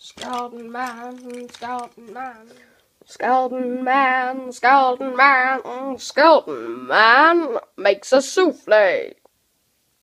Skeleton man, skeleton man. Skeleton man, skeleton man, skeleton man makes a souffle.